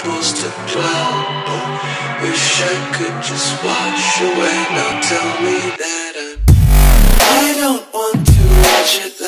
supposed to dwell. Oh, wish I could just wash away. Now tell me that I don't want to watch it.